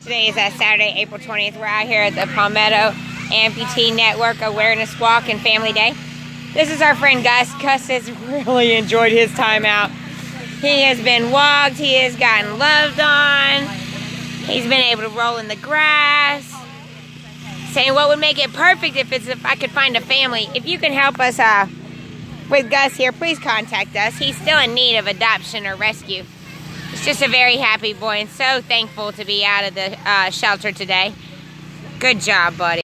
Today is Saturday, April 20th. We're out here at the Palmetto Amputee Network Awareness Walk and Family Day. This is our friend Gus. Gus has really enjoyed his time out. He has been walked, he has gotten loved on, he's been able to roll in the grass. Saying what would make it perfect if I could find a family. If you can help us with Gus here, please contact us. He's still in need of adoption or rescue. He's just a very happy boy and so thankful to be out of the shelter today. Good job, buddy.